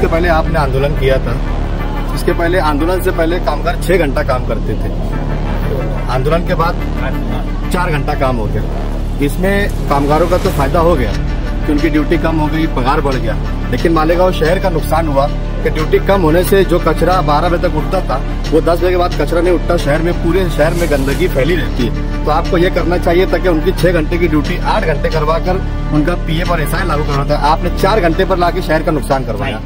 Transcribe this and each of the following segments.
इसके पहले आपने आंदोलन किया था। इसके पहले आंदोलन से पहले कामगार 6 घंटा काम करते थे, आंदोलन के बाद 4 घंटा काम हो गया। इसमें कामगारों का तो फायदा हो गया कि उनकी ड्यूटी कम हो गई, पगार बढ़ गया, लेकिन मालेगांव शहर का नुकसान हुआ कि ड्यूटी कम होने से जो कचरा 12 बजे तक उठता था वो 10 बजे के बाद कचरा नहीं उठता। शहर में, पूरे शहर में गंदगी फैली रहती है। तो आपको ये करना चाहिए ताकि उनकी 6 घंटे की ड्यूटी 8 घंटे करवा कर उनका पीएफ और एसआई लागू करना था। आपने 4 घंटे पर लाके शहर का नुकसान करवाया।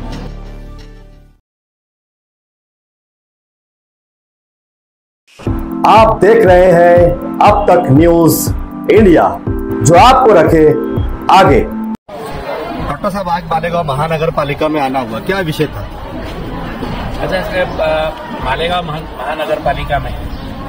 आप देख रहे हैं अब तक न्यूज इंडिया, जो आपको रखे आगे। डॉक्टर साहब, आज मालेगांव महानगर पालिका में आना हुआ, क्या विषय था? अच्छा, मालेगांव महानगर पालिका में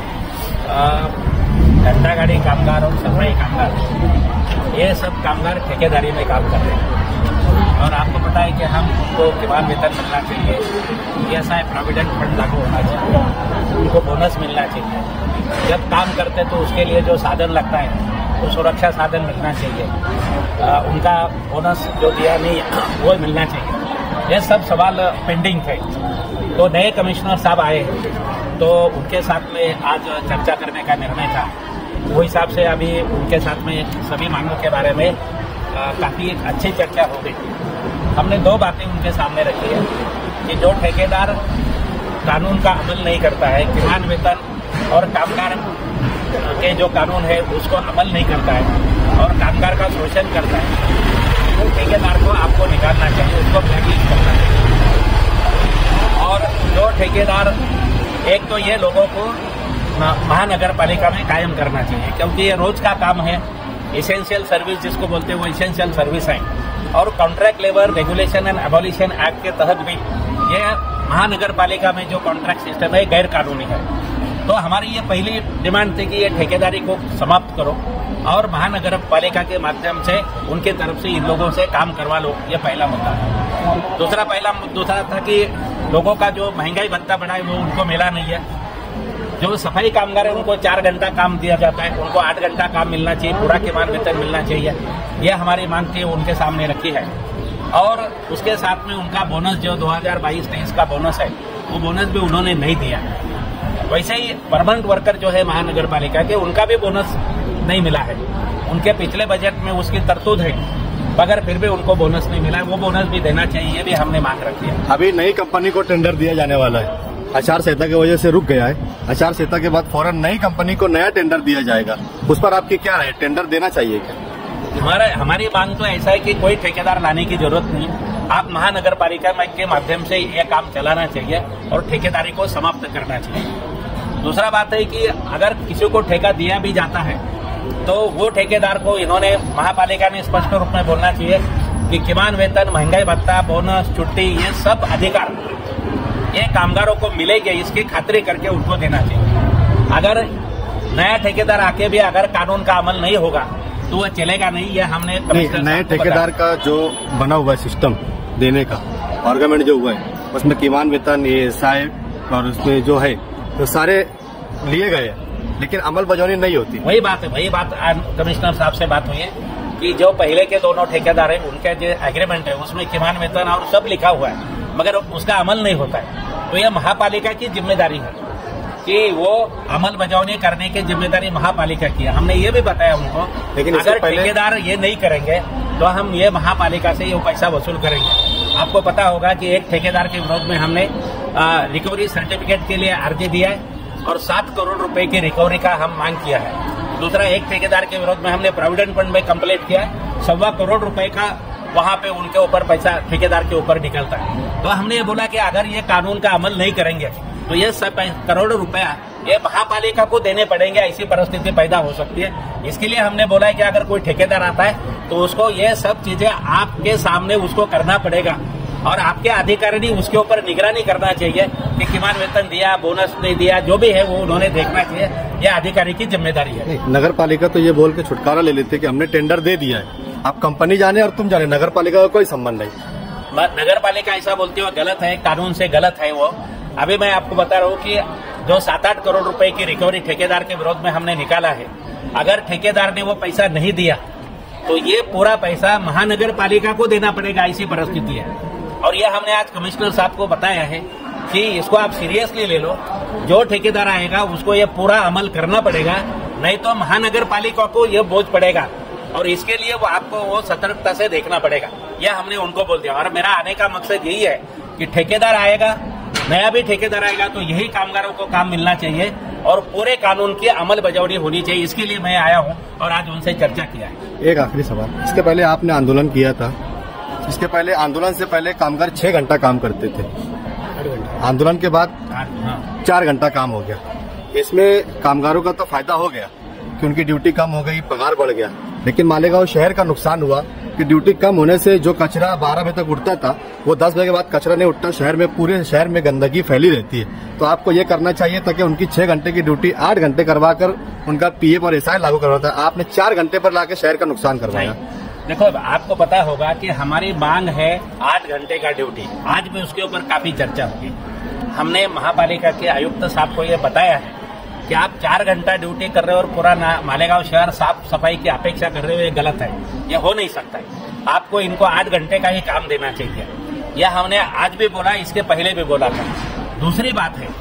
घंटा गाड़ी कामगार और सफाई कामगार, ये सब कामगार ठेकेदारी में काम कर रहे हैं। और आपको पता है कि हम उनको किमान वेतन मिलना चाहिए, ईएसआई प्रोविडेंट फंड लागू होना चाहिए, उनको बोनस मिलना चाहिए। जब काम करते तो उसके लिए जो साधन लगता है वो सुरक्षा साधन मिलना चाहिए, उनका बोनस जो दिया नहीं वो मिलना चाहिए। ये सब सवाल पेंडिंग थे। तो नए कमिश्नर साहब आए तो उनके साथ में आज चर्चा करने का निर्णय था। वो हिसाब से अभी उनके साथ में सभी मांगों के बारे में काफ़ी एक अच्छी चर्चा हो गई। हमने 2 बातें उनके सामने रखी है कि जो ठेकेदार कानून का अमल नहीं करता है, किमान वेतन और कामगार के जो कानून है उसको अमल नहीं करता है और कामगार का शोषण करता है, तो ठेकेदार को आपको निकालना चाहिए, उसको ब्लैकलिस्ट करना चाहिए। और जो ठेकेदार, एक तो ये लोगों को महानगर पालिका में कायम करना चाहिए, क्योंकि ये रोज का काम है। एसेंशियल सर्विस जिसको बोलते हैं वो एसेंशियल सर्विस है। और contract labour regulation and abolition act के तहत भी ये महानगर पालिका में जो कॉन्ट्रैक्ट सिस्टम है गैर कानूनी है। तो हमारी ये पहली डिमांड थी कि ये ठेकेदारी को समाप्त करो और महानगर पालिका के माध्यम से उनके तरफ से इन लोगों से काम करवा लो। ये पहला मुद्दा है। दूसरा था कि लोगों का जो महंगाई भत्ता बढ़ा है वो उनको मिला नहीं है। जो सफाई कामगार है उनको 4 घंटा काम दिया जाता है, उनको 8 घंटा काम मिलना चाहिए, पूरा किमान वेतन मिलना चाहिए। यह हमारी मांग थी, उनके सामने रखी है। और उसके साथ में उनका बोनस जो 2022-23 का बोनस है वो बोनस भी उन्होंने नहीं दिया। वैसे ही परमानेंट वर्कर जो है महानगर पालिका के, उनका भी बोनस नहीं मिला है। उनके पिछले बजट में उसकी तरतूद है, मगर फिर भी उनको बोनस नहीं मिला है। वो बोनस भी देना चाहिए, ये भी हमने मांग रखी है। अभी नई कंपनी को टेंडर दिया जाने वाला है, आचार संहिता की वजह से रुक गया है। आचार संहिता के बाद फौरन नई कंपनी को नया टेंडर दिया जाएगा, उस पर आपकी क्या राय? टेंडर देना चाहिए क्या? हमारी मांग तो ऐसा है कि कोई ठेकेदार लाने की जरूरत नहीं है। आप महानगर पालिका के माध्यम से यह काम चलाना चाहिए और ठेकेदारी को समाप्त करना चाहिए। दूसरा बात है कि अगर किसी को ठेका दिया भी जाता है तो वो ठेकेदार को इन्होंने महापालिका ने स्पष्ट रूप में बोलना चाहिए कि किमान वेतन, महंगाई भत्ता, बोनस, छुट्टी, ये सब अधिकार ये कामगारों को मिलेंगे, इसकी खातरी करके उनको देना चाहिए। अगर नया ठेकेदार आके भी अगर कानून का अमल नहीं होगा तो वह चलेगा नहीं। ये हमने नए ठेकेदार का जो बना हुआ है सिस्टम देने का, आर्गुमेंट जो हुआ है उसमें किमान वेतन, एएसआई और उसमें जो है तो सारे लिए गए हैं, लेकिन अमल बजावनी नहीं होती। वही बात कमिश्नर साहब से बात हुई है कि जो पहले के दोनों ठेकेदार हैं उनका जो एग्रीमेंट है उसमें किमान वेतन और सब लिखा हुआ है, मगर उसका अमल नहीं होता है। तो यह महापालिका की जिम्मेदारी है कि वो अमल बजावनी करने की जिम्मेदारी महापालिका की है। हमने ये भी बताया उनको, लेकिन अगर ठेकेदार ये नहीं करेंगे तो हम ये महापालिका से ये पैसा वसूल करेंगे। आपको पता होगा कि एक ठेकेदार के विरोध में हमने रिकवरी सर्टिफिकेट के लिए अर्जी दिया है और 7 करोड़ रुपए की रिकवरी का हम मांग किया है। दूसरा, एक ठेकेदार के विरोध में हमने प्रोविडेंट फंड में कंप्लेंट किया है, 1.25 करोड़ रुपए का वहां पे उनके ऊपर पैसा ठेकेदार के ऊपर निकलता है। तो हमने ये बोला कि अगर ये कानून का अमल नहीं करेंगे तो ये 7 करोड़ रुपया ये महापालिका को देने पड़ेंगे, ऐसी परिस्थिति पैदा हो सकती है। इसके लिए हमने बोला है कि अगर कोई ठेकेदार आता है तो उसको ये सब चीजें आपके सामने उसको करना पड़ेगा और आपके अधिकारी ने उसके ऊपर निगरानी करना चाहिए कि किमान वेतन दिया, बोनस नहीं दिया, जो भी है वो उन्होंने देखना चाहिए। यह अधिकारी की जिम्मेदारी है। नगर पालिका तो ये बोल के छुटकारा ले लेते कि हमने टेंडर दे दिया है, आप कंपनी जाने और तुम जाने, नगर पालिका का कोई संबंध नहीं। नगर पालिका ऐसा बोलती है गलत है, कानून से गलत है वो। अभी मैं आपको बता रहा हूँ कि जो 7-8 करोड़ रुपए की रिकवरी ठेकेदार के विरोध में हमने निकाला है, अगर ठेकेदार ने वो पैसा नहीं दिया तो ये पूरा पैसा महानगर पालिका को देना पड़ेगा, ऐसी परिस्थिति है। और ये हमने आज कमिश्नर साहब को बताया है कि इसको आप सीरियसली ले लो। जो ठेकेदार आएगा उसको ये पूरा अमल करना पड़ेगा, नहीं तो महानगर पालिका को ये बोझ पड़ेगा और इसके लिए वो आपको वो सतर्कता से देखना पड़ेगा। यह हमने उनको बोल दिया। और मेरा आने का मकसद यही है कि ठेकेदार आएगा, नया भी ठेकेदार आएगा तो यही कामगारों को काम मिलना चाहिए और पूरे कानून की अमल बजावनी होनी चाहिए। इसके लिए मैं आया हूं और आज उनसे चर्चा किया है। एक आखिरी सवाल, इसके पहले आपने आंदोलन किया था, इसके पहले आंदोलन से पहले कामगार 6 घंटा काम करते थे, आंदोलन के बाद 4 घंटा काम हो गया। इसमें कामगारों का तो फायदा हो गया कि उनकी ड्यूटी कम हो गई, पगार बढ़ गया, लेकिन मालेगांव शहर का नुकसान हुआ कि ड्यूटी कम होने से जो कचरा 12 बजे तक उठता था वो 10 बजे के बाद कचरा नहीं उठता, शहर में पूरे शहर में गंदगी फैली रहती है। तो आपको ये करना चाहिए ताकि उनकी 6 घंटे की ड्यूटी 8 घंटे करवाकर उनका पीएफ और एसआई लागू करवाता है। आपने 4 घंटे पर लाके शहर का नुकसान करवाया। देखो, आपको पता होगा कि हमारी मांग है 8 घंटे का ड्यूटी। आज भी उसके ऊपर काफी चर्चा होगी। हमने महापालिका के आयुक्त साहब को ये बताया है कि आप 4 घंटा ड्यूटी कर रहे हो और पूरा मालेगांव शहर साफ सफाई की अपेक्षा कर रहे हो, ये गलत है, ये हो नहीं सकता है। आपको इनको 8 घंटे का ही काम देना चाहिए। यह हमने आज भी बोला, इसके पहले भी बोला था। दूसरी बात है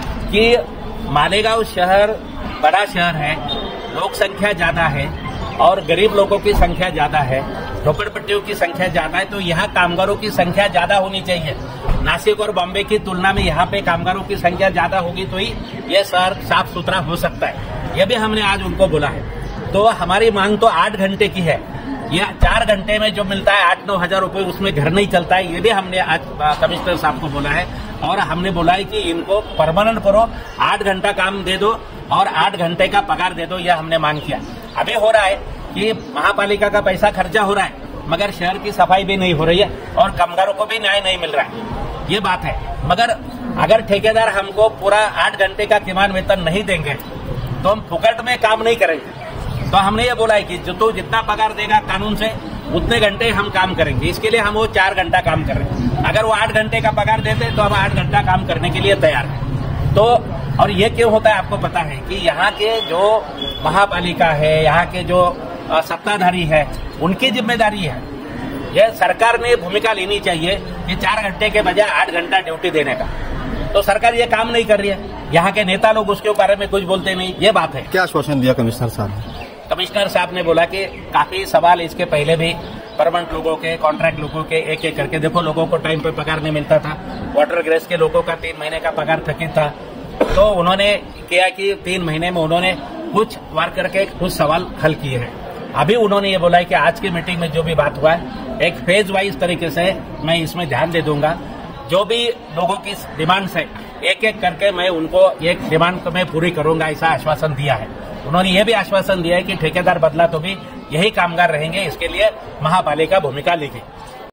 कि मालेगांव शहर बड़ा शहर है, लोक संख्या ज्यादा है और गरीब लोगों की संख्या ज्यादा है, झोपड़पट्टियों की संख्या ज्यादा है, तो यहाँ कामगारों की संख्या ज्यादा होनी चाहिए। नासिक और बॉम्बे की तुलना में यहाँ पे कामगारों की संख्या ज्यादा होगी तो ही यह शहर साफ सुथरा हो सकता है। यह भी हमने आज उनको बोला है। तो हमारी मांग तो 8 घंटे की है। यह 4 घंटे में जो मिलता है 8-9 हजार रुपए, उसमें घर नहीं चलता है। ये भी हमने आज कमिश्नर साहब को बोला है और हमने बोला है कि इनको परमानेंट करो, 8 घंटा काम दे दो और 8 घंटे का पगार दे दो। यह हमने मांग किया। अभी हो रहा है कि महापालिका का पैसा खर्चा हो रहा है मगर शहर की सफाई भी नहीं हो रही है और कामगारों को भी न्याय नहीं मिल रहा है, ये बात है। मगर अगर ठेकेदार हमको पूरा 8 घंटे का किमान वेतन नहीं देंगे तो हम फुकट में काम नहीं करेंगे। तो हमने ये बोला है कि जो तो जितना पगार देगा कानून से उतने घंटे हम काम करेंगे। इसके लिए हम वो 4 घंटा काम कर रहे हैं। अगर वो 8 घंटे का पगार देते तो हम 8 घंटा काम करने के लिए तैयार हैं। तो और ये क्यों होता है आपको पता है कि यहाँ के जो महापालिका है, यहाँ के जो सत्ताधारी है, उनकी जिम्मेदारी है। यह सरकार ने भूमिका लेनी चाहिए कि 4 घंटे के बजाय 8 घंटा ड्यूटी देने का। तो सरकार ये काम नहीं कर रही है। यहाँ के नेता लोग उसके बारे में कुछ बोलते नहीं, ये बात है। क्या आश्वासन दिया कमिश्नर साहब ने? कमिश्नर साहब ने बोला कि काफी सवाल इसके पहले भी परमानेंट लोगों के, कॉन्ट्रैक्ट लोगों के एक एक करके, देखो लोगों को टाइम पे पगार नहीं मिलता था। वाटर ग्रेस के लोगों का 3 महीने का पगार थकित था। तो उन्होंने किया कि 3 महीने में उन्होंने कुछ वार करके कुछ सवाल हल किए हैं। अभी उन्होंने ये बोला है कि आज की मीटिंग में जो भी बात हुआ है एक फेज वाइज तरीके से मैं इसमें ध्यान दे दूंगा। जो भी लोगों की डिमांड्स है एक एक करके मैं उनको एक डिमांड में पूरी करूंगा, ऐसा आश्वासन दिया है। उन्होंने ये भी आश्वासन दिया है कि ठेकेदार बदला तो भी यही कामगार रहेंगे, इसके लिए महापालिका भूमिका लेगी।